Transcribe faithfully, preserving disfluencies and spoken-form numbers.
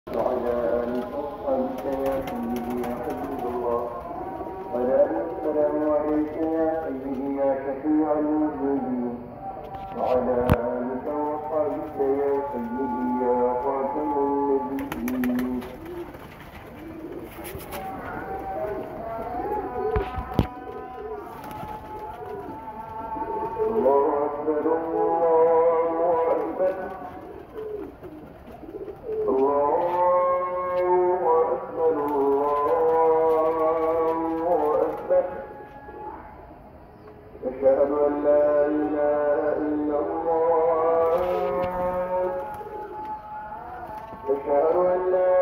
وعلى آلك وأصحابك يا سيدي يا حبيب الله. وعلى آله السلام عليك يا سيدي يا شفيع المذنبين. وعلى آلك وأصحابك يا سيدي يا خاتم النبيين. الله أكبر الله أكبر الله أكبر الله أكبر. أشهد أن لا إله إلا الله. أشهد أن لا